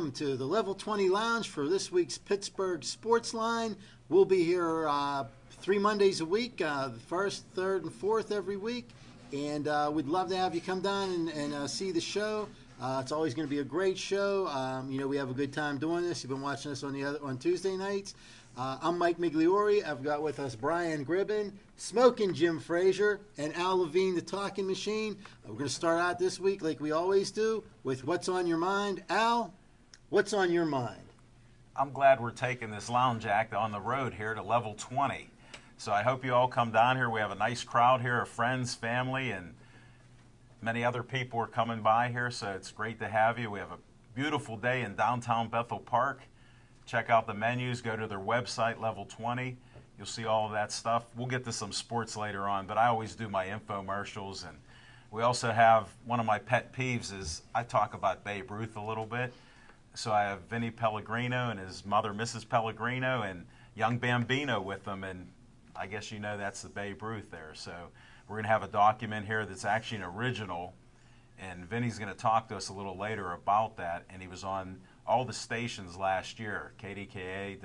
welcome to the Level 20 Lounge for this week's Pittsburgh Sports Line. We'll be here 3 Mondays a week, the first, third, and fourth every week. And we'd love to have you come down and see the show. It's always going to be a great show. We have a good time doing this. You've been watching us on Tuesday nights. I'm Mike Migliori. I've got with us Brian Gribben, Smoking Jim Frazier, and Al Levine, the Talking Machine. We're going to start out this week, like we always do, with What's on Your Mind. Al, what's on your mind? I'm glad we're taking this lounge act on the road here to Level 20. So I hope you all come down here. We have a nice crowd here of friends, family, and many other people are coming by here, so it's great to have you. We have a beautiful day in downtown Bethel Park. Check out the menus. Go to their website, Level 20. You'll see all of that stuff. We'll get to some sports later on, but I always do my infomercials. And we also have one of my pet peeves is I talk about Babe Ruth a little bit. So I have Vinny Pellegrino and his mother, Mrs. Pellegrino, and young Bambino with them. And I guess you know that's the Babe Ruth there. So we're going to have a document here that's actually an original. And Vinny's going to talk to us a little later about that. And he was on all the stations last year, KDKA,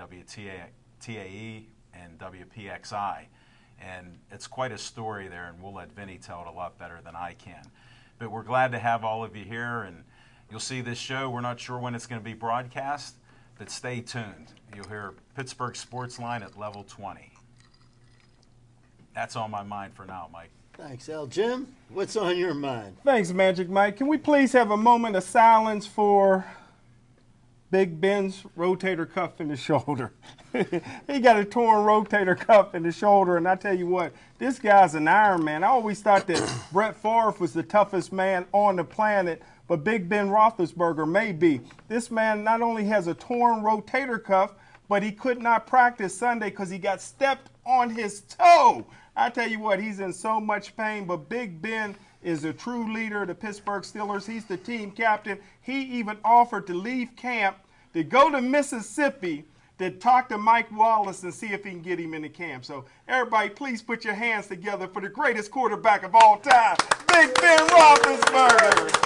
WTAE, and WPXI. And it's quite a story there, and we'll let Vinny tell it a lot better than I can. But we're glad to have all of you here, and you'll see this show. We're not sure when it's going to be broadcast, but stay tuned. You'll hear Pittsburgh Sports Line at Level 20. That's on my mind for now, Mike. Thanks, Al. Jim, what's on your mind? Thanks, Magic Mike. Can we please have a moment of silence for Big Ben's rotator cuff in the shoulder? He got a torn rotator cuff in the shoulder, and I tell you what, this guy's an Iron Man. I always thought that Brett Favre was the toughest man on the planet, but Big Ben Roethlisberger may be. This man not only has a torn rotator cuff, but he could not practice Sunday because he got stepped on his toe. I tell you what, he's in so much pain, but Big Ben is a true leader of the Pittsburgh Steelers. He's the team captain. He even offered to leave camp to go to Mississippi to talk to Mike Wallace and see if he can get him in the camp. So everybody, please put your hands together for the greatest quarterback of all time, Big Ben Roethlisberger.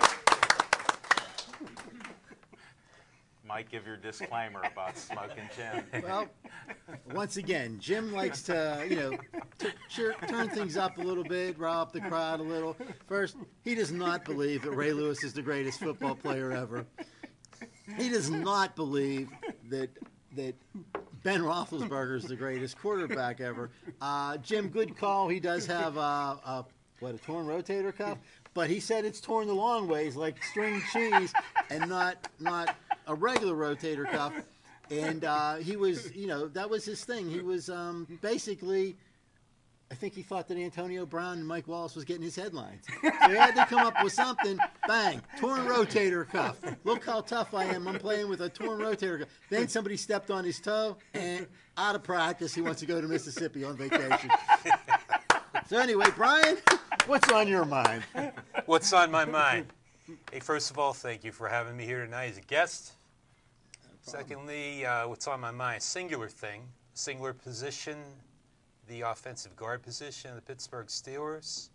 Mike, give your disclaimer about Smoking Jim. Well, once again, Jim likes to, turn things up a little bit, rile up the crowd a little. First, he does not believe that Ray Lewis is the greatest football player ever. He does not believe that Ben Roethlisberger is the greatest quarterback ever. Jim, good call. He does have a torn rotator cuff, but he said it's torn the long ways, like string cheese, and not a regular rotator cuff. And he was, that was his thing. He was basically, I think he thought that Antonio Brown and Mike Wallace was getting his headlines. So he had to come up with something. Bang, torn rotator cuff. Look how tough I am. I'm playing with a torn rotator cuff. Then somebody stepped on his toe, and out of practice, he wants to go to Mississippi on vacation. So anyway, Brian, what's on your mind? What's on my mind? Hey, first of all, thank you for having me here tonight as a guest. Secondly, what's on my mind? Singular thing, singular position, the offensive guard position of the Pittsburgh Steelers.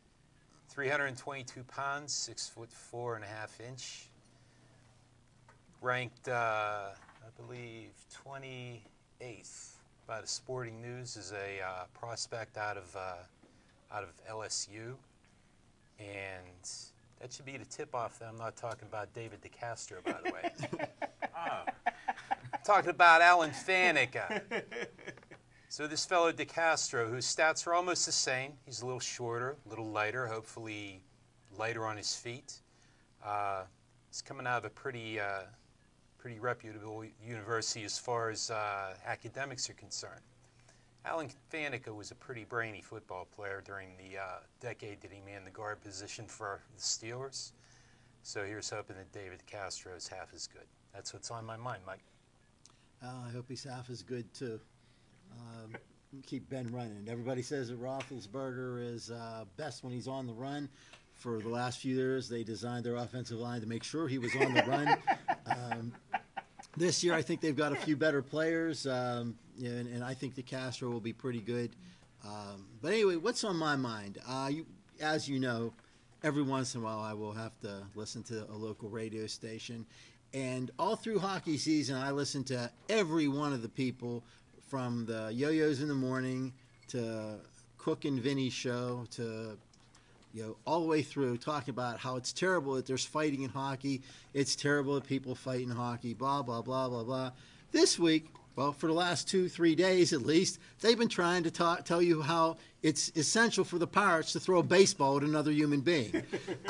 322 pounds, 6'4.5" Ranked, I believe, 28th by the Sporting News as a prospect out of LSU. And that should be the tip-off that I'm not talking about David DeCastro, by the way. Talking about Alan Faneca. So this fellow DeCastro, whose stats are almost the same, he's a little shorter, a little lighter, hopefully lighter on his feet. He's coming out of a pretty reputable university as far as academics are concerned. Alan Faneca was a pretty brainy football player during the decade that he manned the guard position for the Steelers. So here's hoping that David DeCastro is half as good. That's what's on my mind, Mike. I hope he's half as good, too. Keep Ben running. Everybody says that Roethlisberger is best when he's on the run. For the last few years, they designed their offensive line to make sure he was on the run. This year, I think they've got a few better players, and I think DeCastro will be pretty good. But anyway, what's on my mind? As you know, every once in a while I will have to listen to a local radio station. And all through hockey season, I listened to every one of the people, from the Yo-Yos in the morning to Cook and Vinny's show to all the way through, talking about how it's terrible that there's fighting in hockey. It's terrible that people fight in hockey, blah, blah, blah, blah, blah. This week, well, for the last 2-3 days at least, they've been trying to tell you how it's essential for the Pirates to throw a baseball at another human being.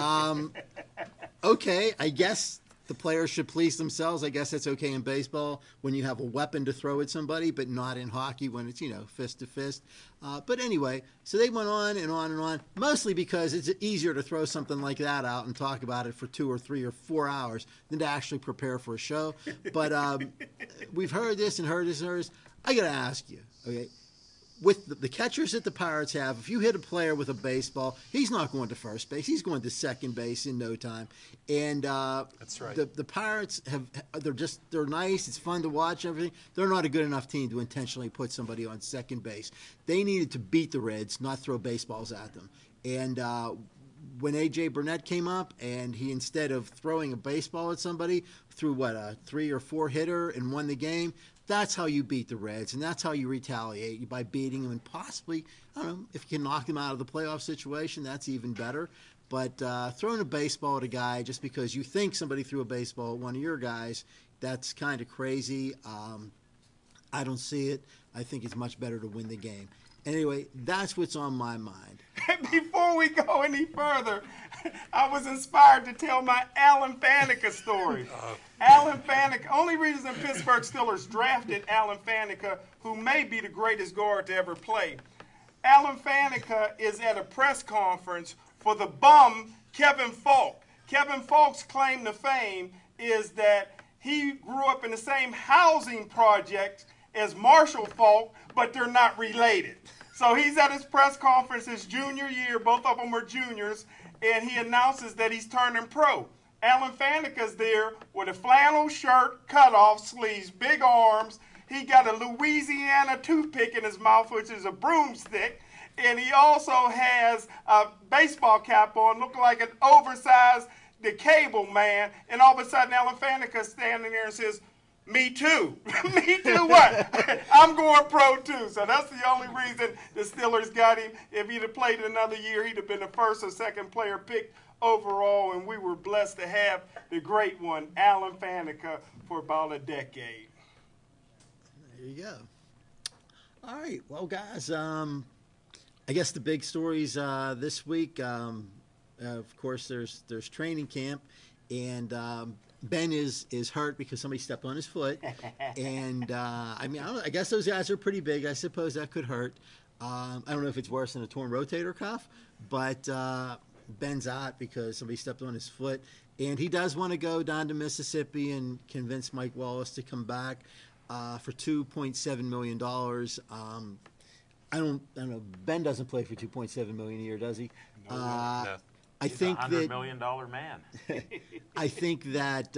Okay, I guess the players should police themselves. I guess that's okay in baseball when you have a weapon to throw at somebody, but not in hockey when it's, fist to fist. But anyway, so they went on and on and on, mostly because it's easier to throw something like that out and talk about it for 2 or 3 or 4 hours than to actually prepare for a show. But we've heard this and heard this and heard this. I got to ask you, okay, with the catchers that the Pirates have, if you hit a player with a baseball, he's not going to first base. He's going to second base in no time. And that's right. The Pirates they're nice. It's fun to watch everything. They're not a good enough team to intentionally put somebody on second base. They needed to beat the Reds, not throw baseballs at them. And when A.J. Burnett came up and he, instead of throwing a baseball at somebody, threw a 3 or 4 hitter and won the game, that's how you beat the Reds, and that's how you retaliate, by beating them, and possibly, I don't know, if you can knock them out of the playoff situation, that's even better. But throwing a baseball at a guy just because you think somebody threw a baseball at one of your guys, that's kind of crazy. I don't see it. I think it's much better to win the game. Anyway, that's what's on my mind. Before we go any further, I was inspired to tell my Alan Faneca story. Alan Faneca, only reason Pittsburgh Steelers drafted Alan Faneca, who may be the greatest guard to ever play. Alan Faneca is at a press conference for the bum Kevin Falk. Kevin Falk's claim to fame is that he grew up in the same housing project as Marshall Falk, but they're not related. So he's at his press conference his junior year, both of them were juniors, and he announces that he's turning pro. Alan Faneca's there with a flannel shirt, cutoff sleeves, big arms. He got a Louisiana toothpick in his mouth, which is a broomstick, and he also has a baseball cap on, looking like an oversized the cable man, and all of a sudden Alan Faneca's standing there and says, "Me too." Me too what? I'm going pro too. So that's the only reason the Steelers got him. If he'd have played another year, he'd have been the first or second player picked overall, and we were blessed to have the great one, Alan Faneca, for about a decade. There you go. All right. Well, guys, I guess the big stories this week, of course, there's training camp, and Ben is hurt because somebody stepped on his foot, and I guess those guys are pretty big. I suppose that could hurt. I don't know if it's worse than a torn rotator cuff, but Ben's out because somebody stepped on his foot, and he does want to go down to Mississippi and convince Mike Wallace to come back for $2.7 million. I don't know. Ben doesn't play for $2.7 million a year, does he? No. I think $100 that million man. I think that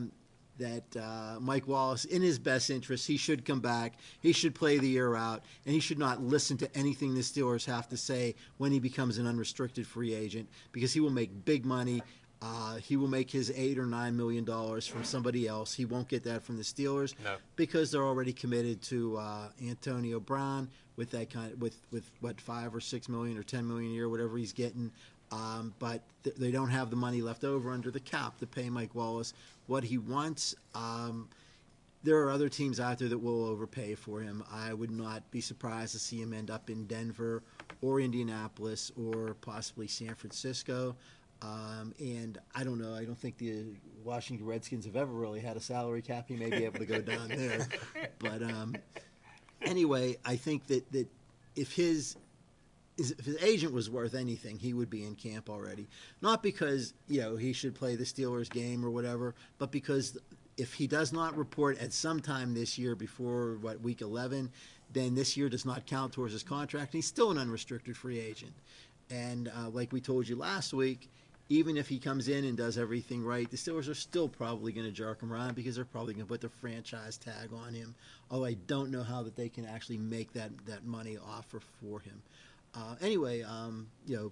Mike Wallace, in his best interest, he should come back. He should play the year out, and he should not listen to anything the Steelers have to say when he becomes an unrestricted free agent, because he will make big money. He will make his $8 or $9 million from somebody else. He won't get that from the Steelers because they're already committed to Antonio Brown with that with what, $5 or $6 million or $10 million a year, whatever he's getting. But they don't have the money left over under the cap to pay Mike Wallace what he wants. There are other teams out there that will overpay for him. I would not be surprised to see him end up in Denver or Indianapolis or possibly San Francisco. And I don't know. I don't think the Washington Redskins have ever really had a salary cap. He may be able to go down there. But anyway, I think that if his agent was worth anything, he would be in camp already. Not because, he should play the Steelers game or whatever, but because if he does not report at some time this year before, week 11, then this year does not count towards his contract, and he's still an unrestricted free agent. And like we told you last week, even if he comes in and does everything right, the Steelers are still probably going to jerk him around because they're probably going to put the franchise tag on him. Although I don't know how that they can actually make that money offer for him. Anyway,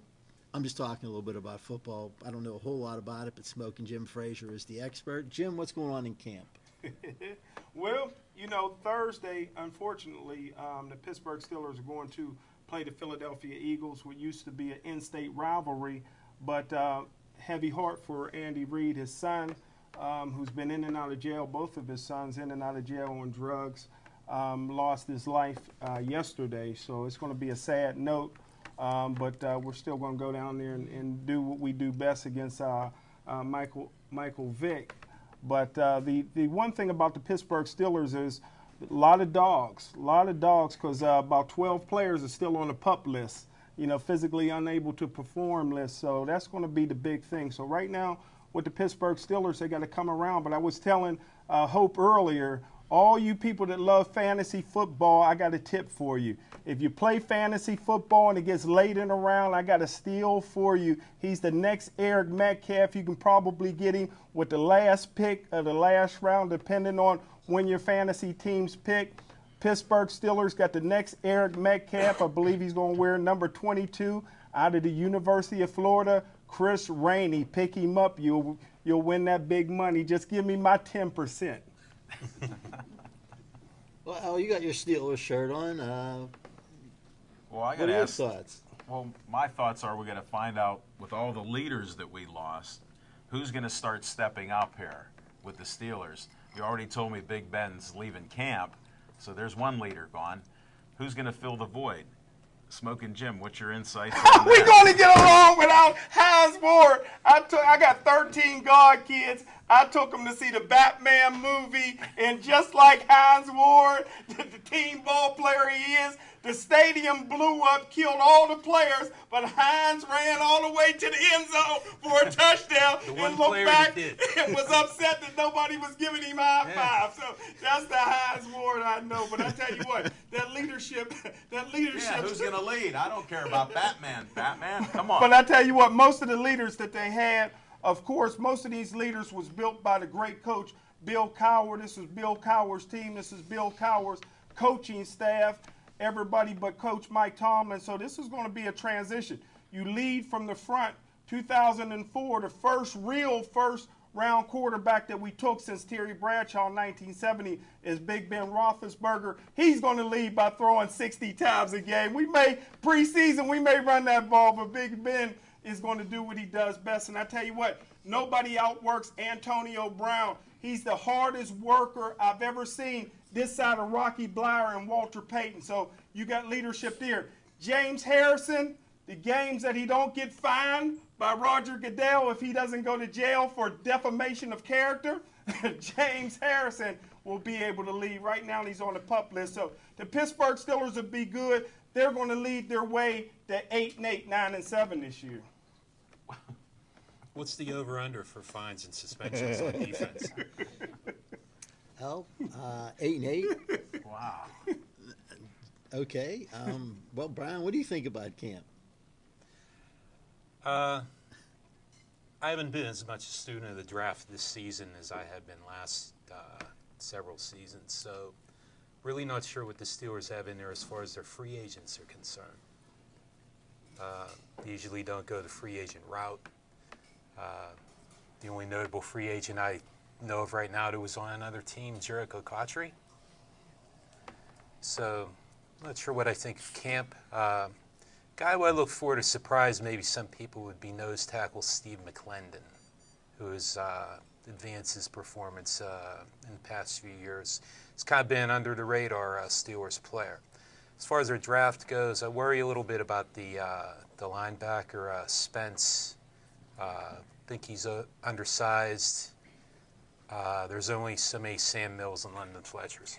I'm just talking a little bit about football. I don't know a whole lot about it, but Smoking Jim Frazier is the expert. Jim, what's going on in camp? Well, you know, Thursday, unfortunately, the Pittsburgh Steelers are going to play the Philadelphia Eagles, what used to be an in-state rivalry, but heavy heart for Andy Reid, his son, who's been in and out of jail, both of his sons in and out of jail on drugs, lost his life yesterday. So it's going to be a sad note, but we're still going to go down there and do what we do best against Michael Vick. But the one thing about the Pittsburgh Steelers is a lot of dogs because about 12 players are still on the PUP list, you know, physically unable to perform list. So that's going to be the big thing. So right now with the Pittsburgh Steelers, they got to come around. But I was telling Hope earlier, all you people that love fantasy football, I got a tip for you. If you play fantasy football and it gets late in the round, I got a steal for you. He's the next Eric Metcalf. You can probably get him with the last pick of the last round, depending on when your fantasy teams pick. Pittsburgh Steelers got the next Eric Metcalf. I believe he's going to wear number 22 out of the University of Florida. Chris Rainey, pick him up. You'll win that big money. Just give me my 10%. Well, Al, you got your Steelers shirt on. Well, I What got are to your ask. thoughts? Well, my thoughts are we're going to find out with all the leaders that we lost, who's going to start stepping up here with the Steelers. You already told me Big Ben's leaving camp, so there's one leader gone. Who's going to fill the void? Smoking Jim, what's your insights on We're that? going to get along without Hines Ward. I got 13 God kids. I took them to see the Batman movie, and just like Hines Ward, the team ball player he is, the stadium blew up, killed all the players, but Hines ran all the way to the end zone for a touchdown The one and looked player back that did. and was upset that nobody was giving him a high five. So that's the Hines Ward I know. But I tell you what, that leadership. Yeah, who's going to lead? I don't care about Batman. Batman, come on. But I tell you what, most of the leaders that they had, of course, most of these leaders was built by the great coach Bill Cowher. This was Bill Cowher's team. This is Bill Cowher's coaching staff. Everybody but Coach Mike Tomlin. So this is going to be a transition. You lead from the front. 2004, the first round quarterback that we took since Terry Bradshaw in 1970 is Big Ben Roethlisberger. He's going to lead by throwing 60 times a game. Preseason, we may run that ball, but Big Ben is going to do what he does best. And I tell you what, nobody outworks Antonio Brown. He's the hardest worker I've ever seen this side of Rocky Blyer and Walter Payton. So you got leadership there. James Harrison, the games that he don't get fined by Roger Goodell if he doesn't go to jail for defamation of character, James Harrison will be able to lead. Right now he's on the PUP list. So the Pittsburgh Steelers will be good. They're going to lead their way to 8-8, 9-7 this year. What's the over/under for fines and suspensions on defense? Al, 8-8. Wow. Okay. Well, Brian, what do you think about camp? I haven't been as much a student of the draft this season as I had been last several seasons, so really not sure what the Steelers have in there as far as their free agents are concerned. They usually don't go the free agent route. The only notable free agent I know of right now that was on another team, Jericho Cotchery. So, not sure what I think of camp. Guy who I look for to surprise maybe some people would be nose tackle Steve McClendon, who has advanced his performance in the past few years. He's kind of been under the radar Steelers player. As far as their draft goes, I worry a little bit about the linebacker Spence. I think he's undersized. There's only so many Sam Mills and London Fletchers.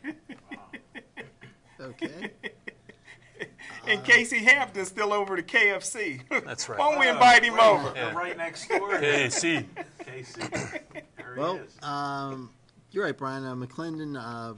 Okay. And Casey Hampton's still over to KFC. That's right. Why don't we invite him over? They're right next door. KC. Casey. There Well, he is. you're right, Brian. McClendon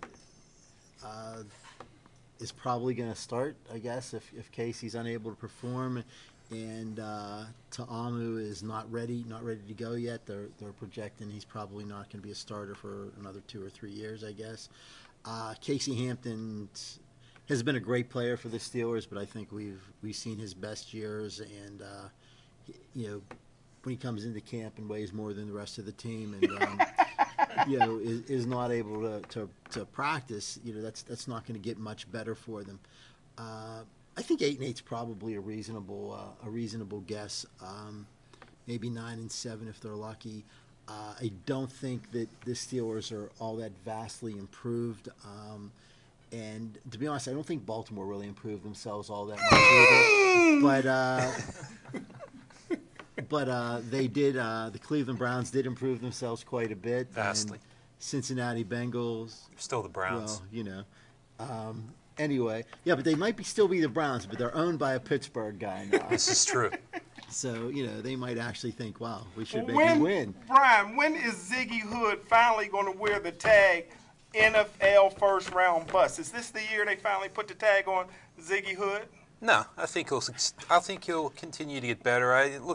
is probably going to start, I guess, if Casey's unable to perform, and Ta'amu is not ready to go yet. They're projecting he's probably not going to be a starter for another 2 or 3 years, I guess. Casey Hampton, has been a great player for the Steelers, but I think we've seen his best years, and you know, when he comes into camp and weighs more than the rest of the team, and you know, is not able to practice, you know, that's not going to get much better for them. I think 8-8 is probably a reasonable guess. Maybe 9-7 if they're lucky. I don't think that the Steelers are all that vastly improved. And to be honest, I don't think Baltimore really improved themselves all that much either. But they did. The Cleveland Browns did improve themselves quite a bit. Vastly. And Cincinnati Bengals. Still the Browns. Well, you know. Anyway, yeah, but they might still be the Browns, but they're owned by a Pittsburgh guy now. This is true. So, you know, they might actually think, wow, we should make him win. Brian, when is Ziggy Hood finally going to wear the tag NFL first round bust? Is this the year they finally put the tag on Ziggy Hood? No, I think he'll continue to get better.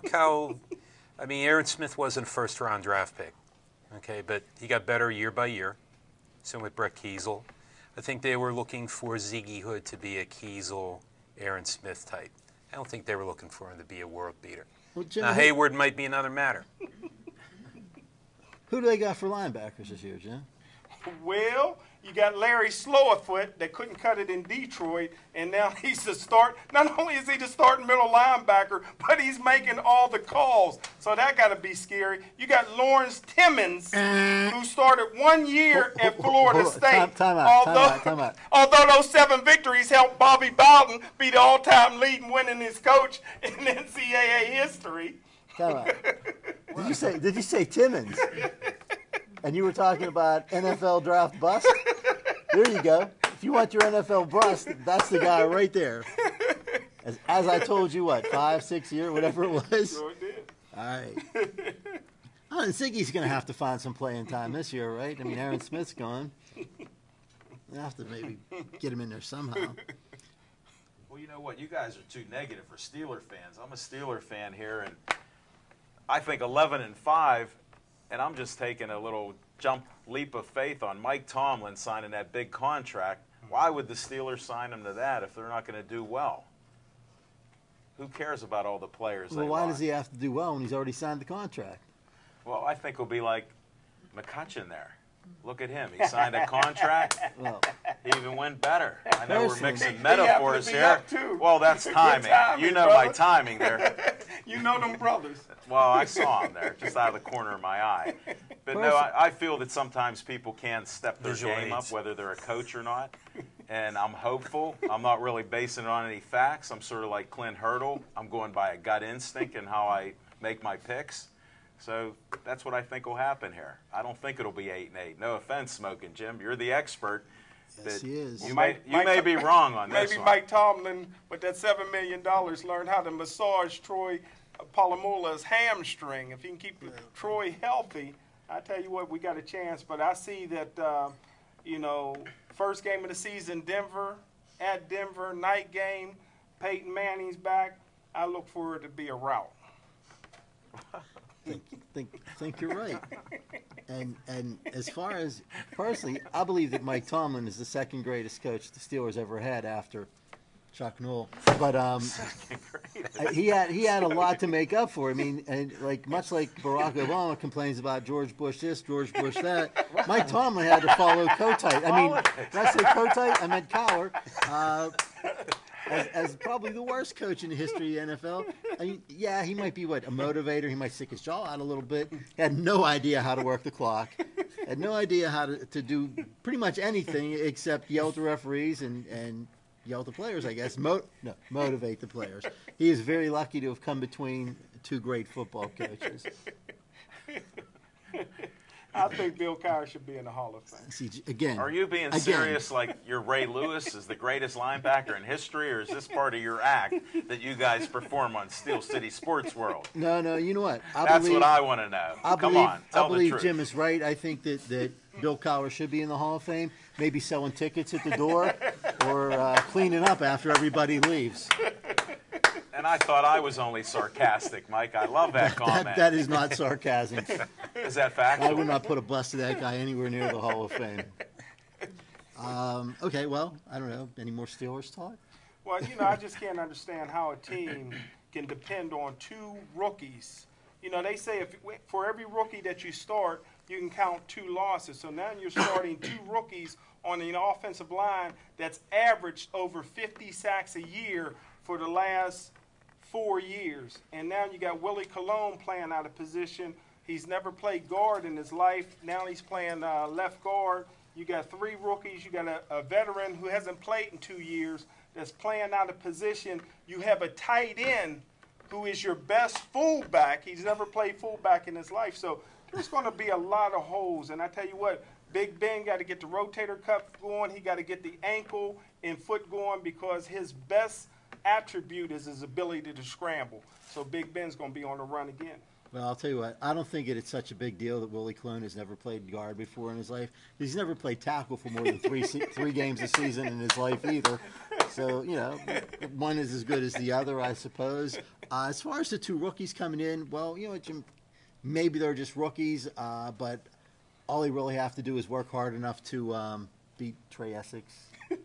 I mean, Aaron Smith wasn't a first round draft pick, okay, but he got better year by year. Same with Brett Kiesel. I think they were looking for Ziggy Hood to be a Kiesel, Aaron Smith type. I don't think they were looking for him to be a world beater. Well, Jim, Now, Hayward might be another matter. who do they got for linebackers this year, Jim? Well, you got Larry Slowerfoot that couldn't cut it in Detroit, and now he's the start. Not only is he the starting middle linebacker, but he's making all the calls. So that got to be scary. You got Lawrence Timmons, who started 1 year at Florida State. Time out. Although those 7 victories helped Bobby Bowden be the all-time leading winningest coach in NCAA history. Time out. Did you say Timmons? And you were talking about NFL draft bust? There you go. If you want your NFL bust, that's the guy right there. As I told you, 5, 6 years, whatever it was? Sure did. All right. And Ziggy's going to have to find some playing time this year, right? I mean, Aaron Smith's gone. They have to maybe get him in there somehow. Well, you know what? You guys are too negative for Steeler fans. I'm a Steeler fan here, and I think 11-5, and I'm just taking a little leap of faith on Mike Tomlin signing that big contract. Why would the Steelers sign him to that if they're not going to do well? Who cares about all the players? Well, why does he have to do well when he's already signed the contract? Well, I think he'll be like McCutcheon there. Look at him. He signed a contract. Well, He even went better. I know we're Personally, mixing he metaphors happened to be here. up, too. Well, that's Good timing. timing, You know my brother. timing there. You know them brothers. Well, I saw him there, just out of the corner of my eye. But no, I feel that sometimes people can step their Visual game up, aids. whether they're a coach or not. And I'm hopeful. I'm not really basing it on any facts. I'm sort of like Clint Hurdle. I'm going by a gut instinct and how I make my picks. So that's what I think will happen here. I don't think it'll be 8-8. No offense, Smoking Jim. You're the expert. yes, but he is. You Mike- may be wrong on this Maybe one. Mike Tomlin, with that $7 million, learned how to massage Troy Polamalu's hamstring. If he can keep Troy healthy, I tell you what, we got a chance. But I see that, first game of the season, Denver, night game, Peyton Manning's back. I look for it to be a rout. Think you're right. And as far as personally, I believe that Mike Tomlin is the second greatest coach the Steelers ever had after Chuck Noll. But he had a lot to make up for. I mean, and much like Barack Obama complains about George Bush this, George Bush that, Mike Tomlin had to follow Kotite. I mean, did I say Kotite? I meant Cowher. As probably the worst coach in the history of the NFL. I mean, yeah, he might be a motivator. He might stick his jaw out a little bit. Had no idea how to work the clock. Had no idea how to do pretty much anything except yell at the referees and yell at the players, I guess. Motivate the players. He is very lucky to have come between two great football coaches. I think Bill Cowher should be in the Hall of Fame. See, again. Are you being serious like you're Ray Lewis is the greatest linebacker in history, or is this part of your act that you guys perform on Steel City Sports World? No, you know what? That's what I want to know. Come on, tell I the believe truth. Jim is right. I think that Bill Cowher should be in the Hall of Fame. Maybe selling tickets at the door or cleaning up after everybody leaves. And I thought I was only sarcastic, Mike. I love that comment. That is not sarcasm. Is that factual? I would not put a bust of that guy anywhere near the Hall of Fame. Okay, well, I don't know. Any more Steelers talk? Well, I just can't understand how a team can depend on two rookies. They say for every rookie that you start, you can count 2 losses. So now you're starting 2 rookies on the offensive line that's averaged over 50 sacks a year for the last 4 years. And now you got Willie Colon playing out of position. He's never played guard in his life. Now he's playing left guard. You got 3 rookies. You got a veteran who hasn't played in 2 years that's playing out of position. You have a tight end who is your best fullback. He's never played fullback in his life. So there's going to be a lot of holes. And I tell you what, Big Ben got to get the rotator cuff going. He got to get the ankle and foot going because his best attribute is his ability to scramble. So Big Ben's going to be on the run again. Well, I'll tell you what. I don't think it's such a big deal that Willie Colon has never played guard before in his life. He's never played tackle for more than three games a season in his life either. So, one is as good as the other, I suppose. As far as the 2 rookies coming in, well, Jim, maybe they're just rookies, but all they really have to do is work hard enough to beat Trey Essex.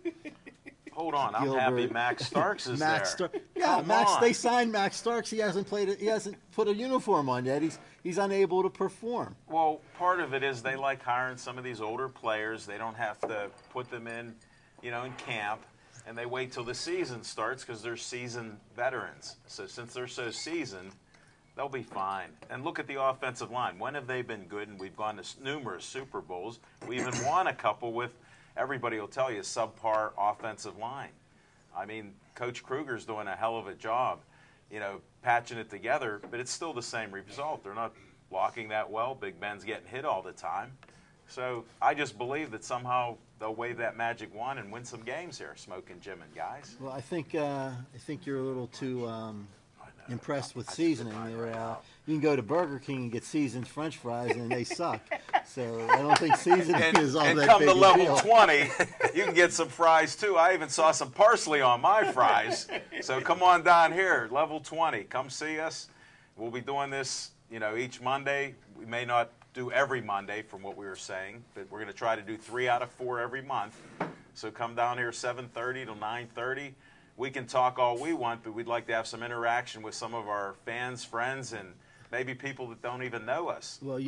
Hold on, I'm happy Max Starks is there. Max. On. They signed Max Starks. He hasn't played. He hasn't put a uniform on yet. He's unable to perform. Well, part of it is they like hiring some of these older players. They don't have to put them in, in camp, and they wait till the season starts because they're seasoned veterans. So since they're so seasoned, they'll be fine. And look at the offensive line. When have they been good? And we've gone to numerous Super Bowls. We even won a couple with. Everybody will tell you subpar offensive line. I mean, Coach Kruger's doing a hell of a job, patching it together, but it's still the same result. They're not blocking that well. Big Ben's getting hit all the time. So I just believe that somehow they'll wave that magic wand and win some games here, Smoking Jim and guys. Well, I think you're a little too impressed with seasoning. You can go to Burger King and get seasoned French fries, and they suck. So I don't think seasoning is all that big a deal. And come to level 20, you can get some fries too. I even saw some parsley on my fries. So come on down here, level 20. Come see us. We'll be doing this, each Monday. We may not do every Monday from what we were saying, but we're going to try to do 3 out of 4 every month. So come down here 7:30 to 9:30. We can talk all we want, but we'd like to have some interaction with some of our fans, friends, and maybe people that don't even know us. Well,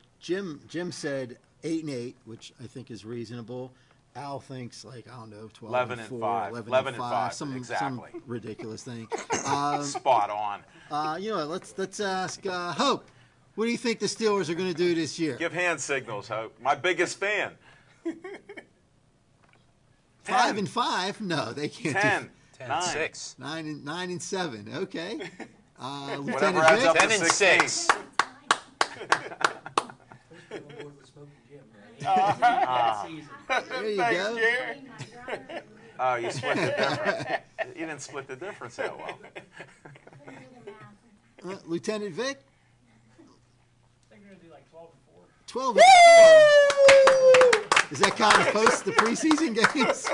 Jim said 8-8, which I think is reasonable. Al thinks 12 11 and 5. 11 and 5. Some ridiculous thing. Spot on. Let's ask Hope. What do you think the Steelers are going to do this year? Give hand signals, Hope. My biggest fan. 5 and 5? No, they can't. 10. 10 9. and 6. 9 and 7. Okay. Whatever Lieutenant adds up Vic? to 10 and 16. 6. There you Thanks, go. Jerry. Oh, you split the difference. You didn't split the difference that well. Lieutenant Vic? I think we're going to do like 12 and 4. 12 and 4. Is that kind of post the preseason games?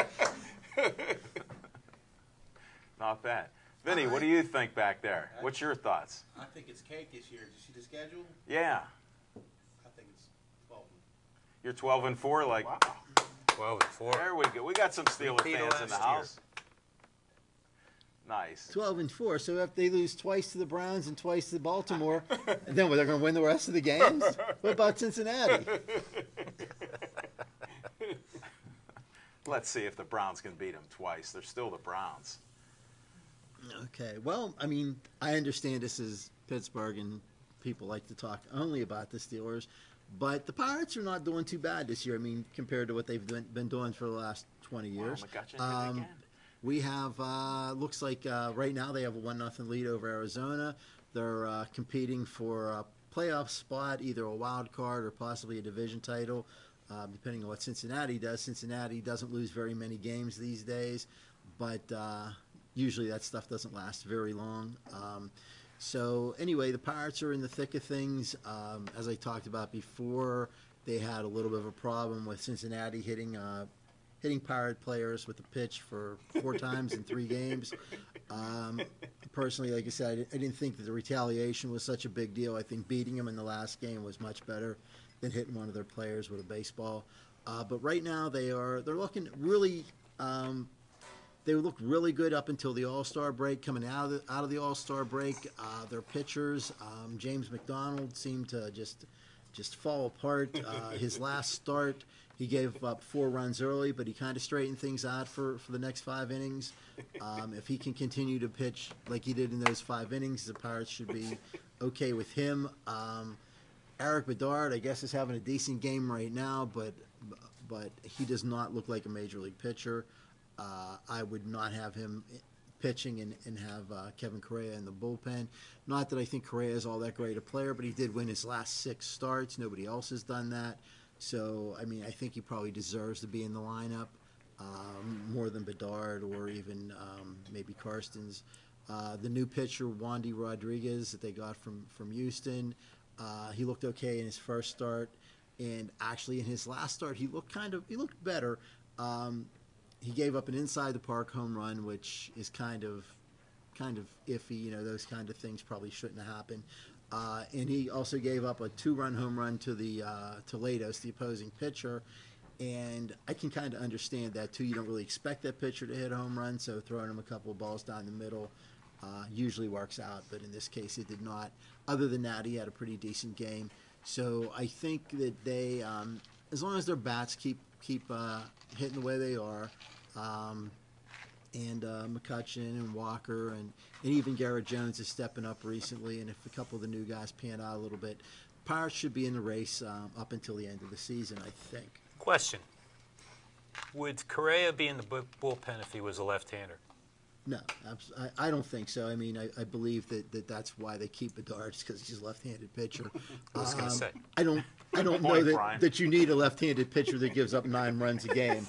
Not bad. Vinny, what do you think back there? What's your thoughts? I think it's cake this year. Did you see the schedule? Yeah. I think it's 12. You're 12 and 4, like, Wow. 12 and 4. there we go. We got some Steeler Repeat of fans in the last year. house. Nice. 12 and 4. So if they lose twice to the Browns and twice to Baltimore, then they're going to win the rest of the games? What about Cincinnati? Let's see if the Browns can beat them twice. They're still the Browns. Okay. Well, I mean, I understand this is Pittsburgh and people like to talk only about the Steelers, but the Pirates are not doing too bad this year. I mean, compared to what they've been doing for the last 20 years. McCutcheon did it again. We have, looks like right now they have a 1-0 lead over Arizona. They're competing for a playoff spot, either a wild card or possibly a division title, depending on what Cincinnati does. Cincinnati doesn't lose very many games these days, but usually that stuff doesn't last very long. So anyway, the Pirates are in the thick of things. As I talked about before, they had a little bit of a problem with Cincinnati hitting Pirate players with the pitch for 4 times in 3 games. Personally, like I said, I didn't think that the retaliation was such a big deal. I think beating them in the last game was much better than hitting one of their players with a baseball. But right now they're looking really. They looked really good up until the All-Star break. Coming out of the All-Star break, their pitchers, James McDonald seemed to just fall apart. His last start, he gave up 4 runs early, but he kind of straightened things out for the next 5 innings. If he can continue to pitch like he did in those 5 innings, the Pirates should be okay with him. Eric Bedard, I guess, is having a decent game right now, but he does not look like a major league pitcher. I would not have him pitching and have Kevin Correa in the bullpen. Not that I think Correa is all that great a player, but he did win his last 6 starts. Nobody else has done that. So, I mean, I think he probably deserves to be in the lineup more than Bedard or even maybe Karstens. The new pitcher, Wandy Rodriguez, that they got from Houston, he looked okay in his first start. And actually in his last start, he looked better. He gave up an inside the park home run, which is kind of iffy. You know, those kind of things probably shouldn't have happened. And he also gave up a 2-run home run to Latos, the opposing pitcher. And I can kind of understand that too. You don't really expect that pitcher to hit a home run, so throwing him a couple of balls down the middle usually works out. But in this case, it did not. Other than that, he had a pretty decent game. So I think that they, as long as their bats keep hitting the way they are, and McCutchen and Walker and even Garrett Jones is stepping up recently, and if a couple of the new guys pan out a little bit, Pirates should be in the race up until the end of the season, I think. Question. Would Correa be in the bullpen if he was a left-hander? No, I don't think so. I mean, I believe that's why they keep Bedard, because he's a left-handed pitcher. I was going to say. I don't know Brian. that you need a left-handed pitcher that gives up 9 runs a game.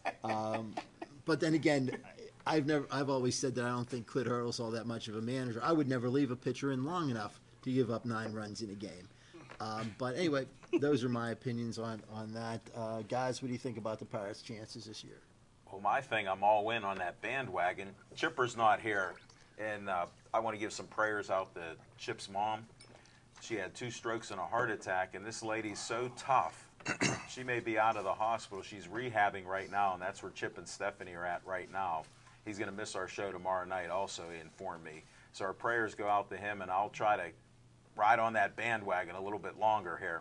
But then again, I've always said that I don't think Clint Hurdle's all that much of a manager. I would never leave a pitcher in long enough to give up 9 runs in a game. But anyway, those are my opinions on that. Guys, what do you think about the Pirates' chances this year? Well, my thing, I'm all in on that bandwagon. Chipper's not here, and I want to give some prayers out to Chip's mom. She had 2 strokes and a heart attack, and this lady's so tough. She may be out of the hospital. She's rehabbing right now, and that's where Chip and Stephanie are at right now. He's going to miss our show tomorrow night also, he informed me. So our prayers go out to him, and I'll try to ride on that bandwagon a little bit longer here.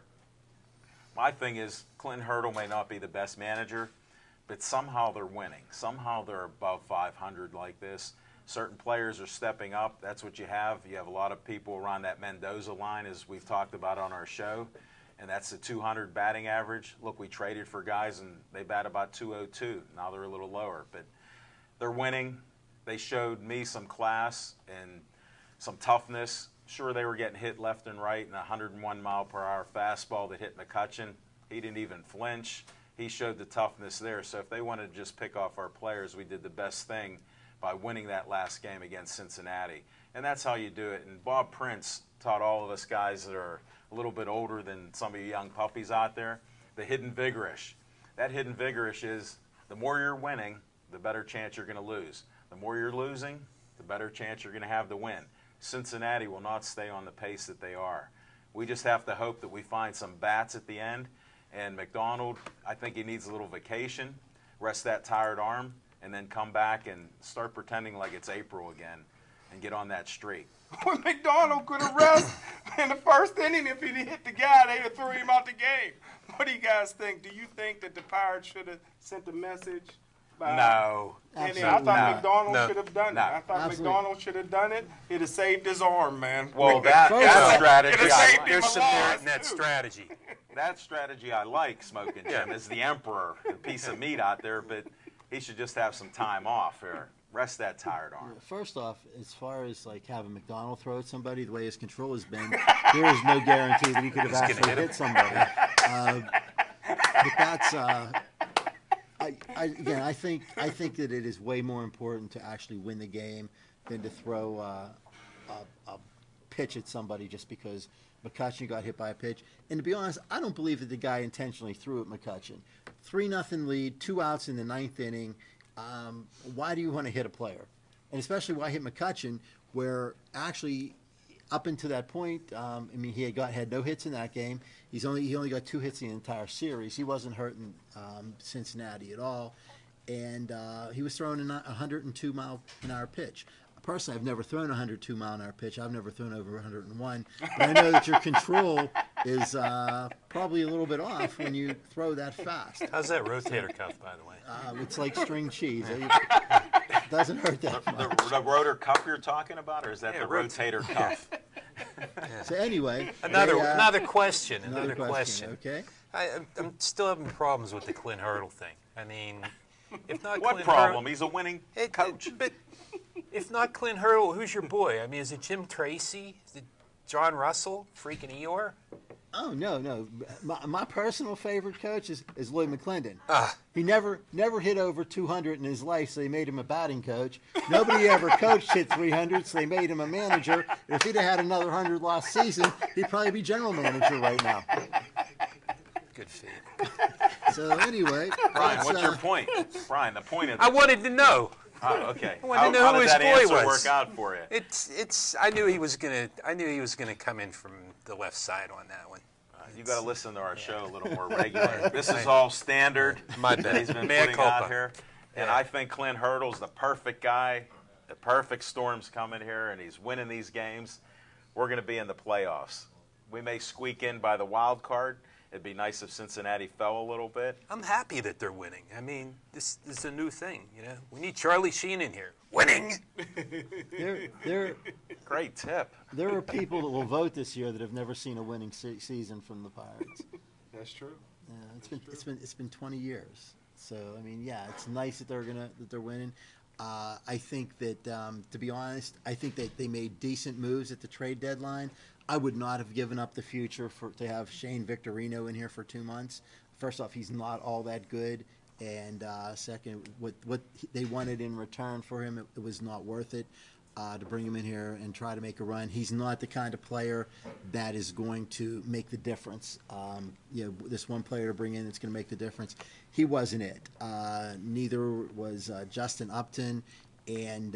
My thing is, Clint Hurdle may not be the best manager, but somehow they're winning. Somehow they're above 500 like this. Certain players are stepping up. That's what you have. You have a lot of people around that Mendoza line, as we've talked about on our show, and that's the 200 batting average. Look, we traded for guys, and they bat about 202. Now they're a little lower, but they're winning. They showed me some class and some toughness. Sure, they were getting hit left and right, and a 101-mile-per-hour fastball that hit McCutchen. He didn't even flinch. He showed the toughness there. So if they wanted to just pick off our players, we did the best thing by winning that last game against Cincinnati. And that's how you do it. And Bob Prince taught all of us guys that are a little bit older than some of you young puppies out there, the hidden vigorish. That hidden vigorish is the more you're winning, the better chance you're going to lose. The more you're losing, the better chance you're going to have to win. Cincinnati will not stay on the pace that they are. We just have to hope that we find some bats at the end. And McDonald, I think he needs a little vacation, rest that tired arm, and then come back and start pretending like it's April again and get on that streak. When McDonald could have rest in the first inning if he'd hit the guy, they'd have threw him out the game. What do you guys think? Do you think that the Pirates should have sent a message? No. I thought Absolutely. McDonald should have done No. it. I thought Absolutely. McDonald should have done it. It'd have saved his arm, man. Well, that strategy, It'd have saved him There's a some merit loss, in that too. strategy. that strategy I like, Smoking Jim, is the emperor, the piece of meat out there, but he should just have some time off here. Rest that tired arm. First off, as far as like having McDonald throw at somebody, the way his control has been, there is no guarantee that he could have He's gonna actually hit him. hit somebody. But that's again, I think that it is way more important to actually win the game than to throw a pitch at somebody just because McCutchen got hit by a pitch. And to be honest, I don't believe that the guy intentionally threw at McCutchen. 3-0 lead, 2 outs in the 9th inning. Why do you want to hit a player? And especially why hit McCutchen, where actually up until that point, I mean, he had no hits in that game. He only got 2 hits in the entire series. He wasn't hurting Cincinnati at all, and he was throwing a 102-mile-an-hour pitch. Personally, I've never thrown a 102-mile-an-hour pitch. I've never thrown over 101. But I know that your control is probably a little bit off when you throw that fast. How's that rotator cuff, by the way? It's like string cheese. It doesn't hurt that much. The rotor cuff you're talking about, or is that Yeah, the rotator cuff? So anyway, Another question. another question. Okay. I'm still having problems with the Clint Hurdle thing. I mean, if not What Clint problem? Hurdle, He's a winning It- coach. But if not Clint Hurdle, who's your boy? I mean, is it Jim Tracy? Is it John Russell? Freaking Eeyore? Oh no. My personal favorite coach is Lloyd McClendon. Ah. He never hit over 200 in his life, so they made him a batting coach. Nobody ever coached hit 300, so they made him a manager. If he'd have had another 100 loss season, he'd probably be general manager right now. Good feed. So anyway, Brian, that's, what's your point? Brian, the point of I wanted to know. Oh, okay. I wanted to know how who did his that boy answer was. work out for you? It's. I knew he was gonna come in from the left side on that one. You got to listen to our show a little more regular. This is all standard. My bad. He's been Mea putting culpa. out here, and Yeah. I think Clint Hurdle's the perfect guy. The perfect storm's coming here, and he's winning these games. We're going to be in the playoffs. We may squeak in by the wild card. It'd be nice if Cincinnati fell a little bit. I'm happy that they're winning. I mean, this is a new thing. You know, we need Charlie Sheen in here. Winning. there Great tip. are people that will vote this year that have never seen a winning season from the Pirates. That's true. Yeah, it's been 20 years. So I mean, yeah, it's nice that they're winning. I think that to be honest, I think that they made decent moves at the trade deadline. I would not have given up the future to have Shane Victorino in here for 2 months. First off, he's not all that good, and second, what they wanted in return for him, it was not worth it. To bring him in here and try to make a run. He's not the kind of player that is going to make the difference. This one player to bring in that's going to make the difference. He wasn't it. Neither was Justin Upton, and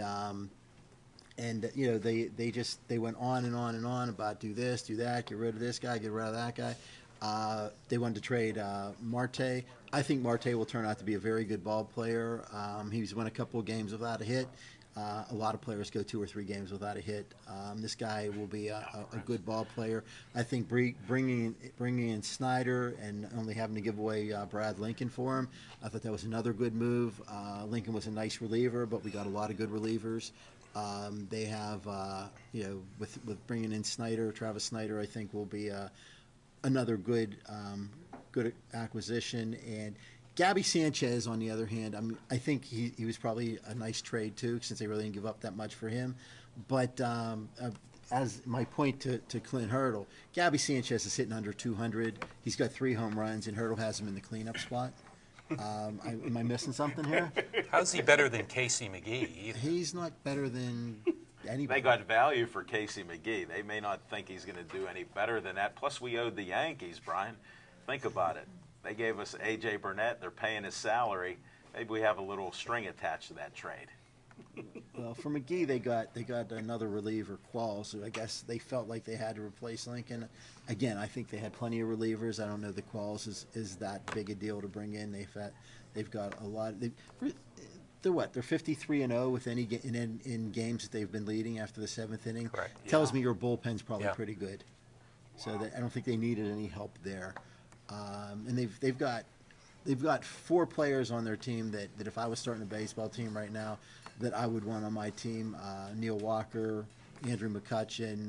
they went on and on and on about do this, do that, get rid of this guy, get rid of that guy. They wanted to trade Marte. I think Marte will turn out to be a very good ball player. He's won a couple of games without a hit. A lot of players go 2 or 3 games without a hit. This guy will be a good ball player. I think bringing in Snyder and only having to give away Brad Lincoln for him, I thought that was another good move. Lincoln was a nice reliever, but we got a lot of good relievers. They have, with bringing in Snyder, Travis Snyder, I think will be another good acquisition. And Gabby Sanchez, on the other hand, I think he was probably a nice trade too, since they really didn't give up that much for him. But as my point to Clint Hurdle, Gabby Sanchez is hitting under 200. He's got 3 home runs, and Hurdle has him in the cleanup spot. Am I missing something here? How's he better than Casey McGee? Either? He's not better than anybody. They got value for Casey McGee. They may not think he's going to do any better than that. Plus, we owed the Yankees, Brian. Think about it. They gave us A.J. Burnett. They're paying his salary. Maybe we have a little string attached to that trade. Well, for McGee, they got another reliever, Qualls, so I guess they felt like they had to replace Lincoln. Again, I think they had plenty of relievers. I don't know that Qualls is that big a deal to bring in. They've got a lot. They're what? They're 53-0 with in games that they've been leading after the 7th inning. Correct. Tells me your bullpen's probably Yeah. pretty good. So I don't think they needed any help there. And they've got 4 players on their team that if I was starting a baseball team right now, that I would want on my team. Neil Walker, Andrew McCutchen,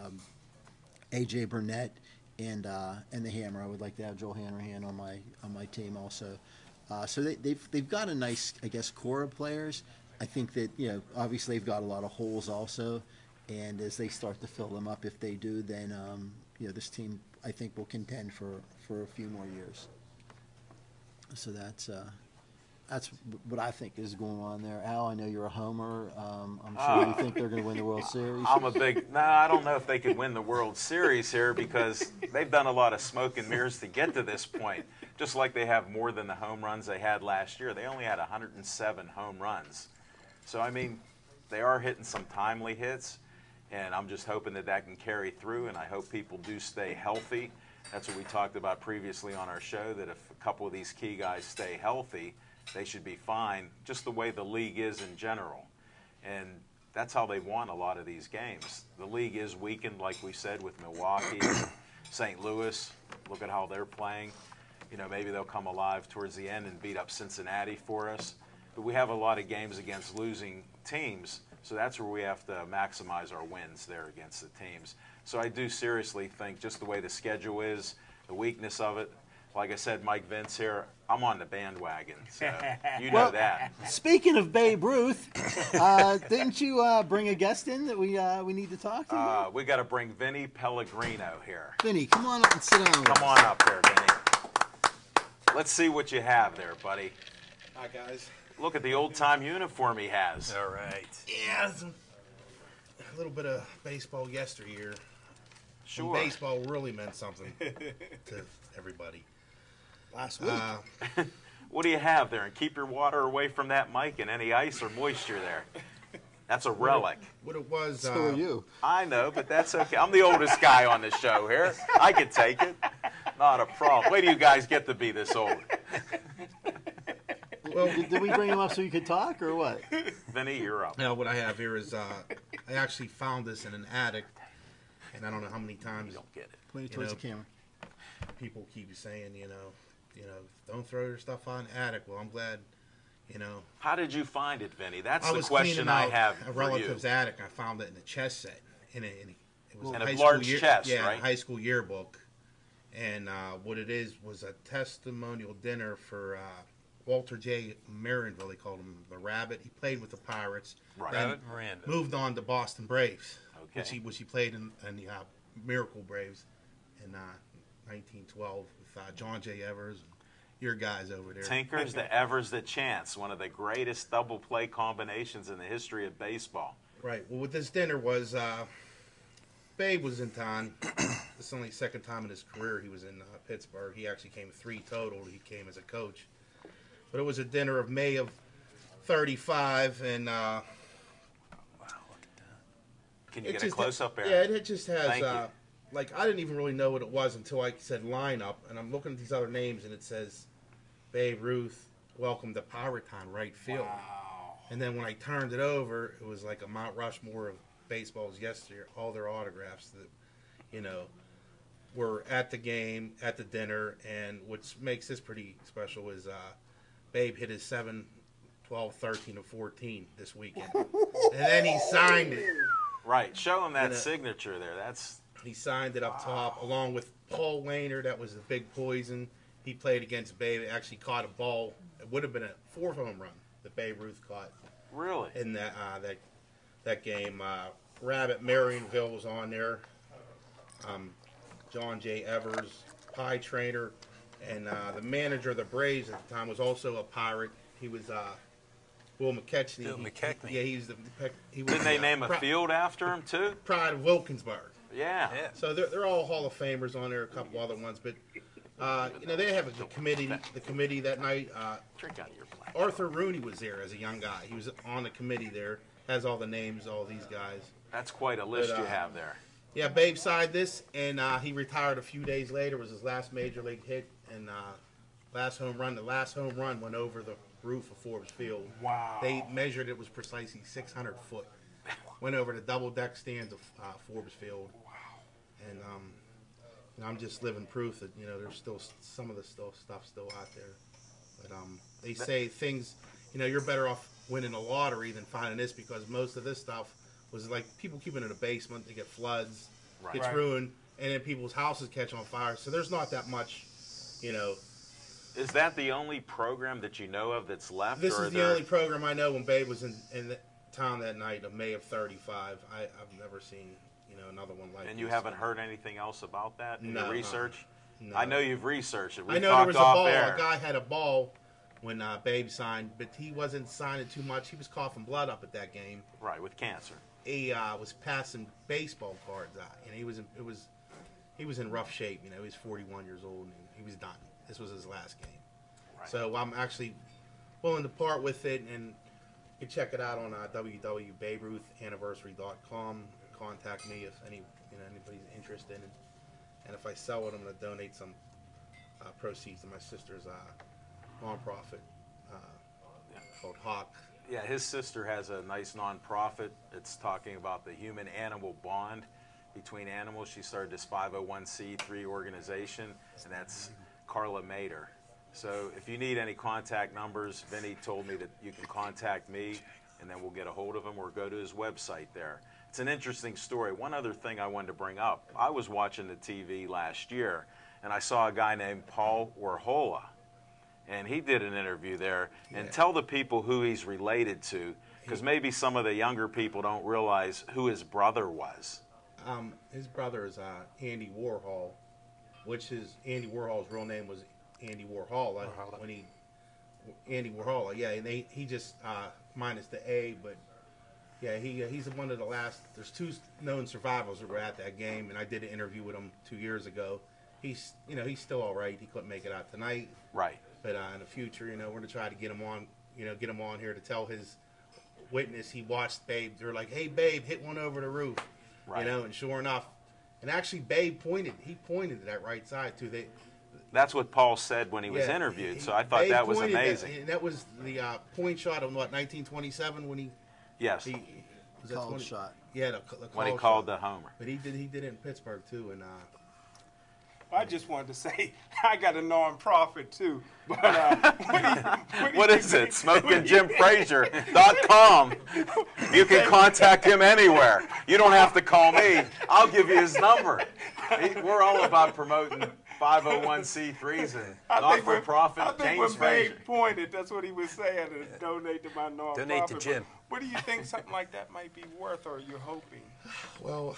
A.J. Burnett, and the Hammer. I would like to have Joel Hanrahan on my team also. So they've got a nice, I guess, core of players. I think that obviously they've got a lot of holes also, and as they start to fill them up, if they do, then this team I think will contend for a few more years. So that's what I think is going on there. Al, I know you're a homer. I'm sure you think they're going to win the World Series. I'm a big, I don't know if they could win the World Series here because they've done a lot of smoke and mirrors to get to this point. Just like they have more than the home runs they had last year. They only had 107 home runs. So, I mean, they are hitting some timely hits. And I'm just hoping that that can carry through, and I hope people do stay healthy. That's what we talked about previously on our show, that if a couple of these key guys stay healthy, they should be fine, just the way the league is in general. And that's how they won a lot of these games. The league is weakened, like we said, with Milwaukee, St. Louis. Look at how they're playing. You know, maybe they'll come alive towards the end and beat up Cincinnati for us. But we have a lot of games against losing teams, so that's where we have to maximize our wins there against the teams. So I do seriously think just the way the schedule is, the weakness of it, like I said, Mike Vince here, I'm on the bandwagon, so you know that. Speaking of Babe Ruth, didn't you bring a guest in that we need to talk to? We got to bring Vinny Pellegrino here. Vinny, come on up and sit down with Come us. on up here, Vinny. Let's see what you have there, buddy. Hi, guys. Look at the old-time uniform he has. All right. Yeah, a little bit of baseball yesteryear. When Sure. baseball really meant something to everybody. Last week. What do you have there? And keep your water away from that mic and any ice or moisture there. That's a relic. What it was, so are you. I know, but that's okay. I'm the oldest guy on the show here. I can take it. Not a problem. Wait till you guys get to be this old. well, Did we bring him up so you could talk, or what? Vinny, you're up. now what I have here is I actually found this in an attic, and I don't know how many times Don't get it. Point it towards the camera. people keep saying, don't throw your stuff on the attic. Well, I'm glad, How did you find it, Vinny? That's I the was question cleaning I out have a for relative's you. attic. I found it in a chess set. It was In high a school large chest, yeah, right? high school yearbook. And what it is was a testimonial dinner for Walter J. Marinville. They called him the Rabbit. He played with the Pirates. Right. Then Rabbit Miranda. moved on to Boston Braves, Okay. which he played in the Miracle Braves in 1912 with John J. Evers and your guys over there. Tinkers, the Evers, the Chance, one of the greatest double play combinations in the history of baseball. Right. Well, what this dinner was, Babe was in town. This is only the second time in his career he was in Pittsburgh. He actually came 3 total. He came as a coach. But it was a dinner of May of 35, and Can you it get a just- close up there? Yeah, it just has, Thank you. like, I didn't even really know what it was until I said lineup, and I'm looking at these other names, and it says Babe Ruth, welcome to Powhatan, right field. And then when I turned it over, it was like a Mount Rushmore of baseball's yesteryear, all their autographs that, were at the game, at the dinner, and what makes this pretty special is Babe hit his 7, 12, 13, and 14 this weekend. And then he signed it. Right. Show him that You know- signature there. That's He signed it up top along with Paul Wainer. That was the big poison. He played against Babe. It actually caught a ball. It would have been a 4th home run that Babe Ruth caught really. in that game. Rabbit Marionville was on there. John J. Evers, Pie Trainer, and the manager of the Braves at the time was also a Pirate. He was Will McKechnie. Bill McKechnie. Yeah, he was the. He was Didn't they the, name a Pri- field after him too? Pride of Wilkinsburg. Yeah. Yeah. So they're all Hall of Famers on there. A couple other ones, but they have a committee. The committee that night. Drink out of your glass. Arthur Rooney was there as a young guy. He was on the committee there. Has all the names, all these guys. That's quite a list But, you have there. Yeah, Babe signed this, and he retired a few days later. It was his last major league hit, and last home run. The last home run went over the roof of Forbes Field. Wow. They measured it was precisely 600 foot. Went over the double deck stands of Forbes Field. Wow. And I'm just living proof that there's still some of the stuff still out there. But they say things. You're better off winning a lottery than finding this, because most of this stuff was like people keeping it in a basement. They get floods, Right. gets Right. ruined, and then people's houses catch on fire. So there's not that much. Is that the only program that you know of that's left? This or are is the there- only program I know when Babe was in the town that night of May of 35. I've never seen another one like. And you this. haven't heard anything else about that in No, your research? No. I know you've researched it. We I know there was a talked ball. off air. A guy had a ball when Babe signed, but he wasn't signing too much. He was coughing blood up at that game. Right, with cancer. He was passing baseball cards out, and he was in rough shape. He was 41 years old, and he was done. This was his last game. Right. So I'm actually willing to part with it, and you can check it out on www.baberuthanniversary.com. contact me if anybody's interested. And if I sell it, I'm going to donate some proceeds to my sister's nonprofit called Hawk. Yeah, his sister has a nice nonprofit. It's talking about the human-animal bond between animals. She started this 501c3 organization, and that's Carla Mader. So if you need any contact numbers, Vinny told me that you can contact me, and then we'll get a hold of him or go to his website there. It's an interesting story. One other thing I wanted to bring up. I was watching the TV last year, and I saw a guy named Paul Warhola. And he did an interview there. And tell the people who he's related to, because maybe some of the younger people don't realize who his brother was. His brother is Andy Warhol, which Andy Warhol's real name was Andy Warhol. Andy Warhol, yeah, and he just minus the A, but yeah, he's one of the last. There's two known survivors that were at that game, and I did an interview with him 2 years ago. He's still all right. He couldn't make it out tonight. Right. But in the future, we're going to try to get him on, get him on here to tell his witness he watched Babe. They're like, hey, Babe, hit one over the roof. Right. And sure enough, and actually Babe pointed to that right side too. That's what Paul said when he was interviewed, so I thought Babe that was pointed amazing. That was the point shot of, 1927 when he... Yes. Was that Called shot. Yeah, the when he call called shot. the homer. But he did it in Pittsburgh too, and I just wanted to say I got a nonprofit too. But What is it? SmokingJimFrazier.com. You can contact him anywhere. You don't have to call me. I'll give you his number. We're all about promoting 501c3s and not-for-profit. I think James when Babe Frazier. pointed, that's what he was saying, to donate to my nonprofit. Donate to Jim. But what do you think something like that might be worth, or you're hoping? well,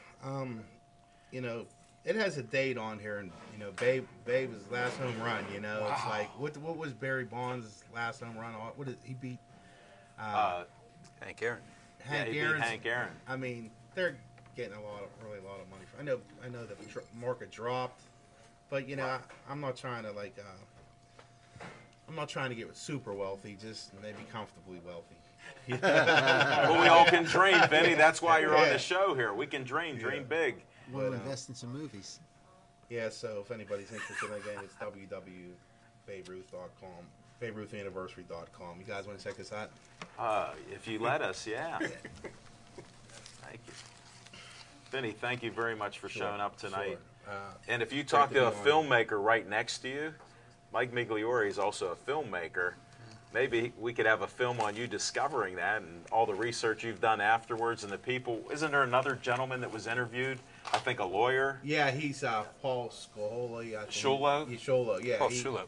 it has a date on here, and Babe is last home run. It's like what was Barry Bonds' last home run? What did he beat? Hank Aaron. Hank he beat Aaron's- Hank Aaron. I mean, they're getting a lot of money. I know the market dropped, but I'm not trying to I'm not trying to get super wealthy, just maybe comfortably wealthy. Well, we all can dream, Vinny. That's why you're on Yeah. the show here. We can dream big. We'll But, invest in some movies. Yeah, so if anybody's interested, again, it's www.baberuth.com, BabeRuthAnniversary.com. You guys want to check this out? If you let us, yeah. Thank you. Vinny, thank you very much for showing up tonight. Sure. And if you talk to to a be on. filmmaker right next to you, Mike Migliore is also a filmmaker. Maybe we could have a film on you discovering that and all the research you've done afterwards and the people. Isn't there another gentleman that was interviewed? I think a lawyer. Yeah, he's Paul Scola. Shulo? Shulo, yeah. Paul Shulo.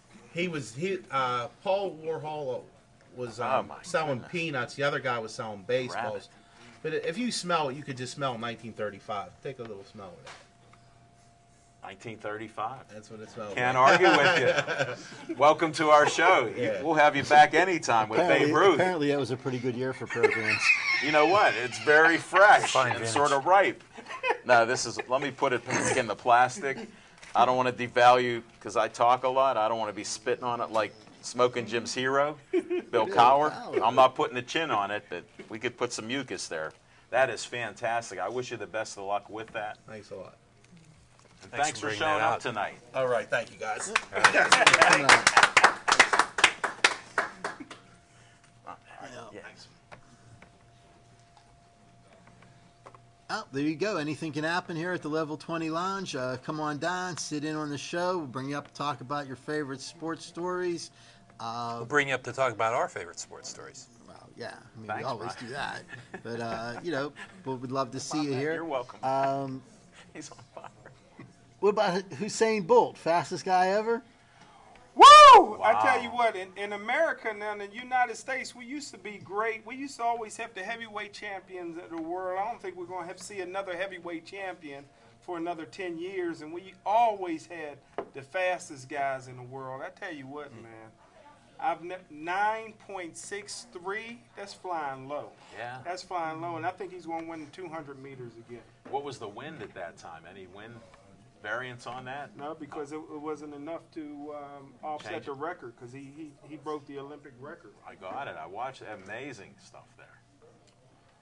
Paul Warhol was Oh, my selling goodness. peanuts. The other guy was selling baseballs. Rabbit. But if you smell it, you could just smell 1935. Take a little smell of it. 1935. That's what it smells Can't like. argue with you. Welcome to our show. Yeah. We'll have you back anytime with Babe Ruth. Apparently that was a pretty good year for programs. You know what? It's very fresh Fine and vintage. sort of ripe. No, this is, let me put it in the plastic. I don't want to devalue, because I talk a lot, I don't want to be spitting on it like Smoking Jim's hero, Bill Cowher. I'm not putting a chin on it, but we could put some mucus there. That is fantastic. I wish you the best of luck with that. Thanks a lot. And Thanks thanks for for bringing showing that up out. tonight. All right, thank you guys. Coming on. Thanks. Oh, there you go. Anything can happen here at the Level 20 Lounge. Come on down, sit in on the show. We'll bring you up to talk about your favorite sports stories. We'll bring you up to talk about our favorite sports stories. Well, yeah, I mean, Thanks, we always Brian. do that. But, we'd love to see you here. You're welcome. He's on fire. What about Hussein Bolt, fastest guy ever? Woo! I Wow. tell you what, in America now, in the United States, we used to be great. We used to always have the heavyweight champions of the world. I don't think we're going to see another heavyweight champion for another 10 years. And we always had the fastest guys in the world. I tell you what, man. 9.63, that's flying low. Yeah. That's flying low. And I think he's going to win 200 meters again. What was the wind at that time? Any wind variance on that? No, because it wasn't enough to offset Change the it. record, because he broke the Olympic record. I got it. I watched amazing stuff there.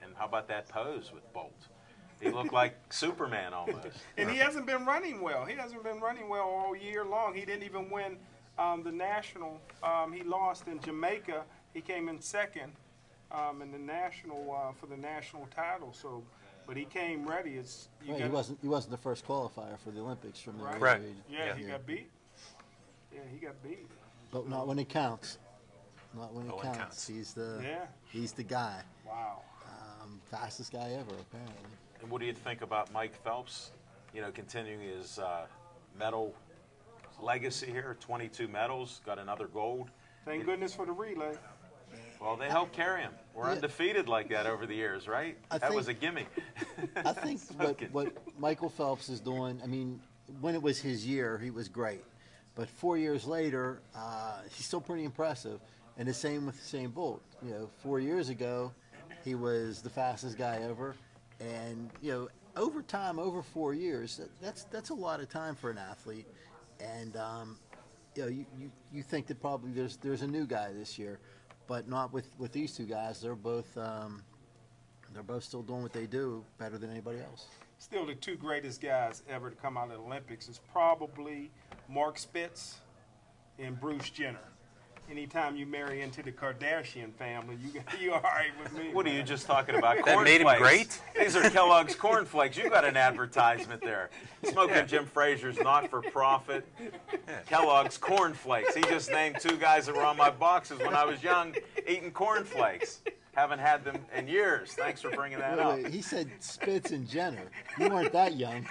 And how about that pose with Bolt? He looked like Superman almost. And he hasn't been running well. He hasn't been running well all year long. He didn't even win the national. He lost in Jamaica. He came in second in the national for the national title. So, but he came ready. It's Right, he wasn't the first qualifier for the Olympics from the Right. Correct. age. yeah, he got beat. Yeah, he got beat. But not when it counts. Not when it But when it counts. counts. Yeah. He's the guy. Wow. Fastest guy ever, apparently. And what do you think about Mike Phelps? You know, continuing his medal legacy here, 22 medals, got another gold. Thank goodness for the relay. Well, they helped carry him. We're Yeah. undefeated like that over the years, right? I That was a think- gimme. I think Joking. what Michael Phelps is doing, I mean, when it was his year, he was great. But 4 years later, he's still pretty impressive. And the same with Usain Bolt. You know, 4 years ago, he was the fastest guy ever. And, you know, over time, over 4 years, that's a lot of time for an athlete. And, you know, you think that probably there's a new guy this year. But not with these two guys. They're both still doing what they do better than anybody else. Still, the two greatest guys ever to come out of the Olympics is probably Mark Spitz and Bruce Jenner. Anytime you marry into the Kardashian family, you all right with me. What are man. you just talking about? That made him Cornflakes. great? These are Kellogg's cornflakes. You got an advertisement there. Smoking Jim Frazier's not-for-profit. Kellogg's cornflakes. He just named two guys that were on my boxes when I was young eating cornflakes. Haven't had them in years. Thanks for bringing that up. Wait, he said Spitz and Jenner. You weren't that young.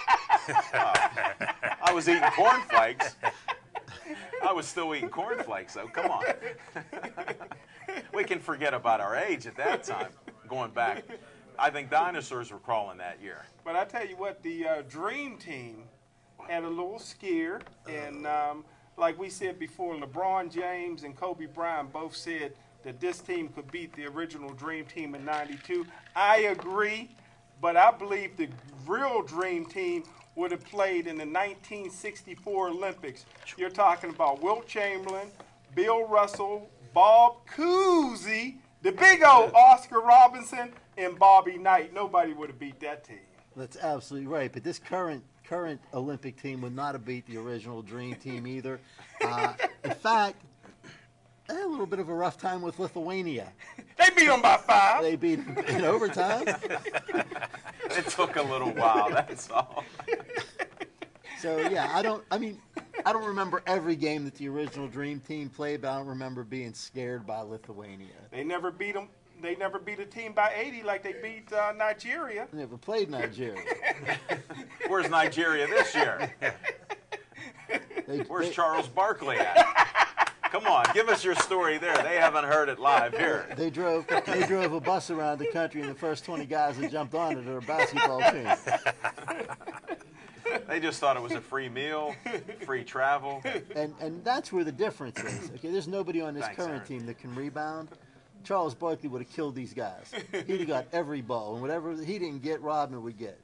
I was eating cornflakes. I was still eating cornflakes, though. Come on. We can forget about our age at that time, going back. I think dinosaurs were crawling that year. But I tell you what, the Dream Team had a little scare, and like we said before, LeBron James and Kobe Bryant both said that this team could beat the original Dream Team in '92. I agree, but I believe the real Dream Team would have played in the 1964 Olympics. You're talking about Wilt Chamberlain, Bill Russell, Bob Cousy, the big old Oscar Robinson, and Bobby Knight. Nobody would have beat that team. That's absolutely right. But this current Olympic team would not have beat the original Dream Team either. In fact, they had a little bit of a rough time with Lithuania. They beat them by 5. They beat them in overtime. It took a little while, that's all. So yeah, I don't remember every game that the original Dream Team played, but I don't remember being scared by Lithuania. They never beat them. They never beat a team by 80 like they beat Nigeria. I never played Nigeria. Where's Nigeria this year? Where's Charles Barkley at? Come on, give us your story there. They haven't heard it live here. They drove a bus around the country, and the first 20 guys that jumped on it are a basketball team. They just thought it was a free meal, free travel. And that's where the difference is. Okay, there's nobody on this Thanks, current Aaron. team that can rebound. Charles Barkley would have killed these guys. He'd have got every ball, and whatever he didn't get, Rodman would get.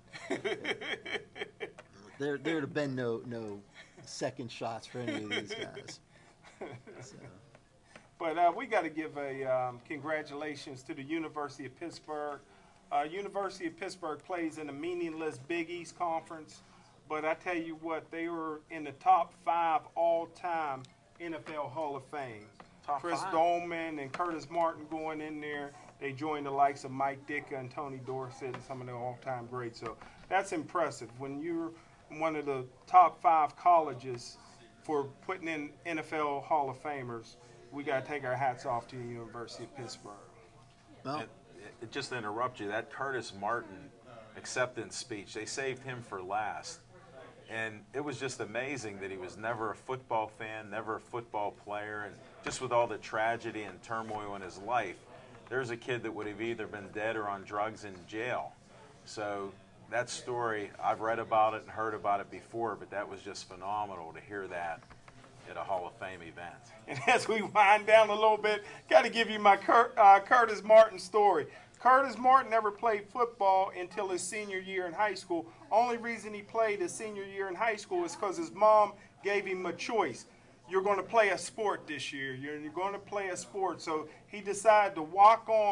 There'd have been no second shots for any of these guys. So, But we got to give a congratulations to the University of Pittsburgh. University of Pittsburgh plays in a meaningless Big East conference, but I tell you what, they were in the top 5 all-time NFL Hall of Fame. Top Chris 5. Dolman and Curtis Martin going in there. They joined the likes of Mike Ditka and Tony Dorsett and some of the all-time greats. So that's impressive. When you're one of the top 5 colleges for putting in NFL Hall of Famers, we got to take our hats off to the University of Pittsburgh. well, Just to interrupt you, that Curtis Martin acceptance speech, they saved him for last. And it was just amazing that he was never a football fan, never a football player, and just with all the tragedy and turmoil in his life, there's a kid that would have either been dead or on drugs in jail. So that story, I've read about it and heard about it before, but that was just phenomenal to hear that at a Hall of Fame event. And as we wind down a little bit, got to give you my Curtis Martin story. Curtis Martin never played football until his senior year in high school. Only reason he played his senior year in high school is because his mom gave him a choice. You're going to play a sport this year. You're going to play a sport. So he decided to walk on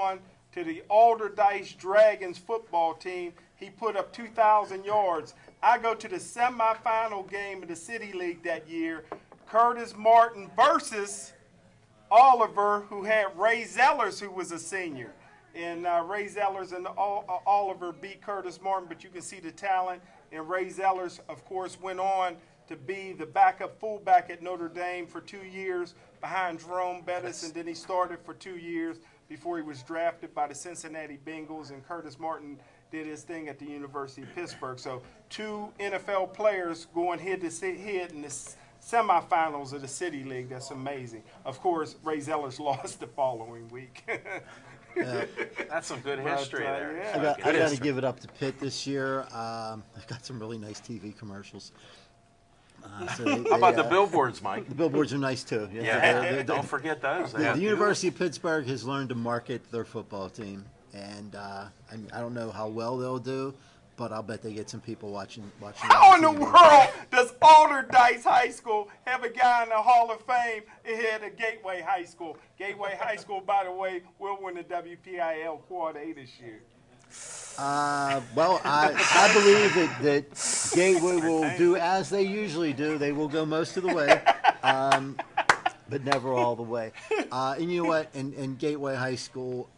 to the Alderdice Dragons football team. He put up 2,000 yards. I go to the semifinal game of the City League that year. Curtis Martin versus Oliver, who had Ray Zellers, who was a senior. And Ray Zellers and Oliver beat Curtis Martin, but you can see the talent. And Ray Zellers, of course, went on to be the backup fullback at Notre Dame for 2 years behind Jerome Bettis, and then he started for 2 years before he was drafted by the Cincinnati Bengals, and Curtis Martin did his thing at the University of Pittsburgh. So 2 NFL players going head to head in the semifinals of the City League. That's amazing. Of course, Ray Zellers lost the following week. That's some good history there. yeah. I got to give it up to Pitt this year. I've got some really nice TV commercials. How about the billboards, Mike? The billboards are nice too. Yeah, don't forget those. The University of Pittsburgh has learned to market their football team, and I don't know how well they'll do, but I'll bet they get some people watching. How in the world does Alderdice High School have a guy in the Hall of Fame ahead of Gateway High School? Gateway High School, by the way, will win the WPIL Quad A this year. Well, I believe that Gateway will do as they usually do. They will go most of the way, but never all the way. And you know what? In Gateway High School,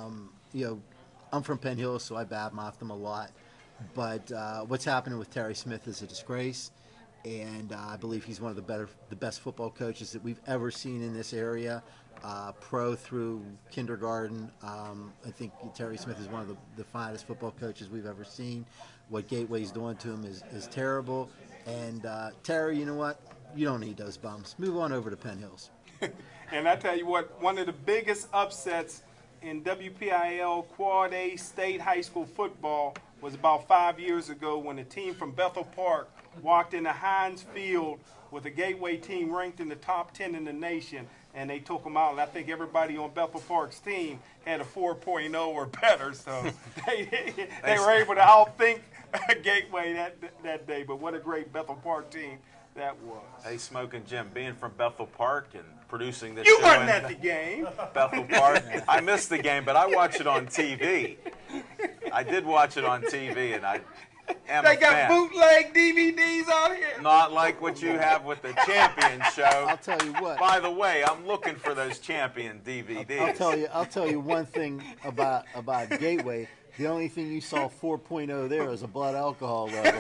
I'm from Penn Hill, so I badmouth them a lot. But what's happening with Terry Smith is a disgrace, and I believe he's one of the best football coaches that we've ever seen in this area. Pro through kindergarten. I think Terry Smith is one of the finest football coaches we've ever seen. What Gateway's doing to him is terrible. And Terry, you know what? You don't need those bums. Move on over to Penn Hills. And I tell you what, one of the biggest upsets in WPIL Quad A State High School football was about 5 years ago when a team from Bethel Park walked into Heinz Field with a Gateway team ranked in the top 10 in the nation. And they took them out, and I think everybody on Bethel Park's team had a 4.0 or better, so they were able to outthink Gateway that day. But what a great Bethel Park team that was. Hey, Smoking Jim, being from Bethel Park and producing this You show weren't in at the game. Bethel Park, I missed the game, but I watched it on TV. I did watch it on TV, and I am They a got fan. bootleg DVDs out here. Not like what you have with the Champion show. I'll tell you what. By the way, I'm looking for those Champion DVDs. I'll tell you one thing about Gateway. The only thing you saw 4.0 there is a blood alcohol level.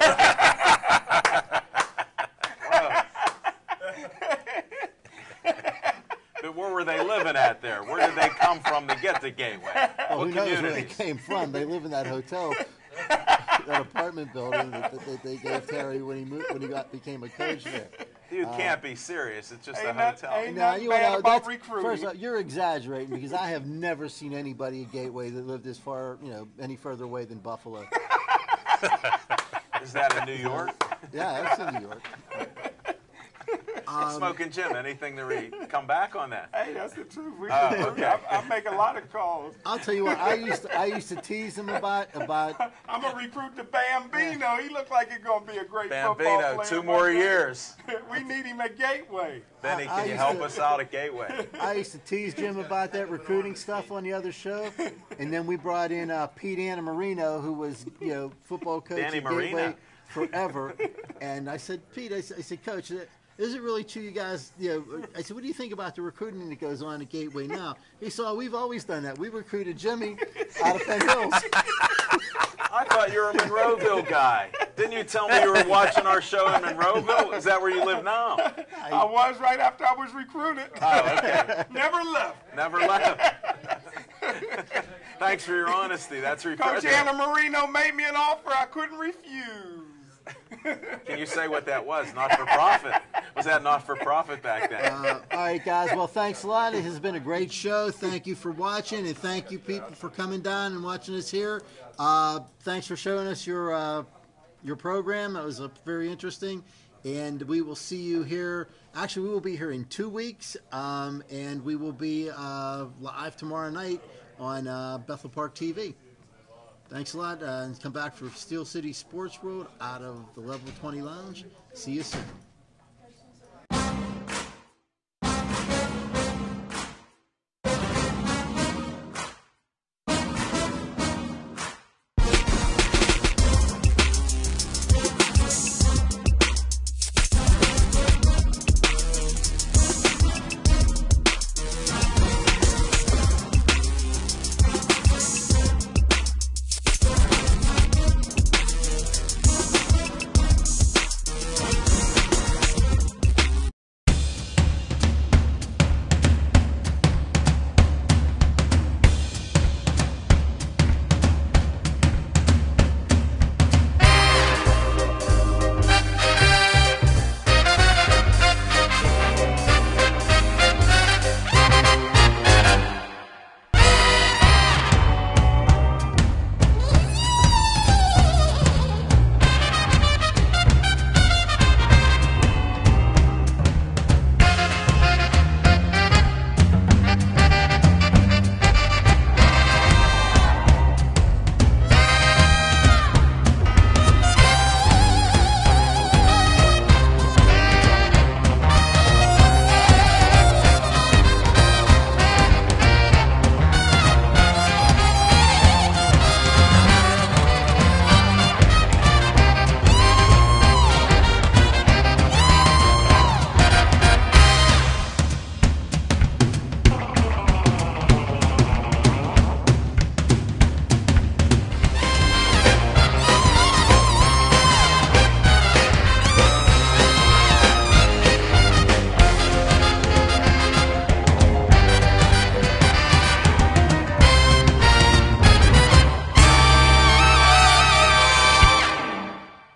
But where were they living at there? Where did they come from to get to Gateway? Well, What who knows where they communities? came from? They live in that hotel, that apartment building that they gave Terry when he became a coach there. You can't be serious. It's just a Ain't not- hotel. ain't Now, nothing you bad know, about that's, recruiting. first of all, you're exaggerating because I have never seen anybody at Gateway that lived as far, any further away than Buffalo. Is that in New York? Yeah, that's in New York. Smoking Jim, anything to come back on that? Hey, that's the truth. Okay. I make a lot of calls. I'll tell you what, I used to tease him about. I'm going to recruit the Bambino. He looks like he's going to be a great football Bambino, player. 2 more years. We need him at Gateway. Benny, I can you used help to- us out at Gateway? I used to tease Jim about that recruiting stuff on the other show, and then we brought in Pete Annamarino, who was football coach Danny at Gateway Marino. forever. And I said, Pete, I said, Coach, is it really true, you guys? I said, what do you think about the recruiting that goes on at Gateway now? He said, we've always done that. We recruited Jimmy out of Penn Hills. I thought you were a Monroeville guy. Didn't you tell me you were watching our show in Monroeville? Is that where you live now? I was right after I was recruited. Oh, okay. Never left. Never left. Thanks for your honesty. That's Coach refreshing. Annamarino made me an offer I couldn't refuse. Can you say what that was? Not for profit. Was that not for profit back then? All right, guys. Well, thanks a lot. It has been a great show. Thank you for watching, and thank you, people, for coming down and watching us here. Thanks for showing us your program. That was very interesting. And we will see you here. Actually, we will be here in 2 weeks, and we will be live tomorrow night on Bethel Park TV. Thanks a lot, and come back for Steel City Sports World out of the Level 20 Lounge. See you soon.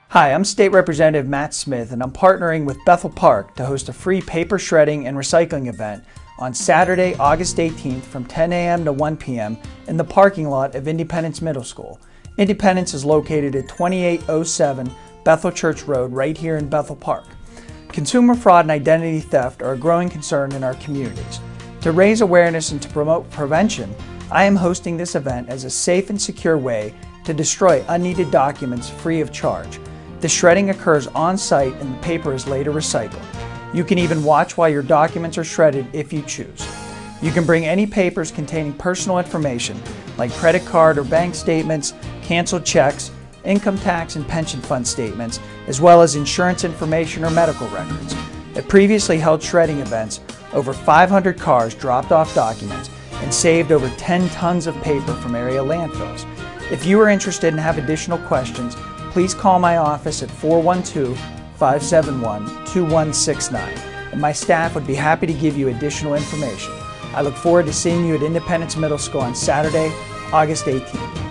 Hi, I'm State Representative Matt Smith, and I'm partnering with Bethel Park to host a free paper shredding and recycling event on Saturday, August 18th from 10 a.m. to 1 p.m. in the parking lot of Independence Middle School. Independence is located at 2807 Bethel Church Road right here in Bethel Park. Consumer fraud and identity theft are a growing concern in our communities. To raise awareness and to promote prevention, I am hosting this event as a safe and secure way to destroy unneeded documents free of charge. The shredding occurs on site and the paper is later recycled. You can even watch while your documents are shredded if you choose. You can bring any papers containing personal information like credit card or bank statements, canceled checks, income tax and pension fund statements, as well as insurance information or medical records. At previously held shredding events, over 500 cars dropped off documents and saved over 10 tons of paper from area landfills. If you are interested and have additional questions, please call my office at 412-571-2169, and my staff would be happy to give you additional information. I look forward to seeing you at Independence Middle School on Saturday, August 18th.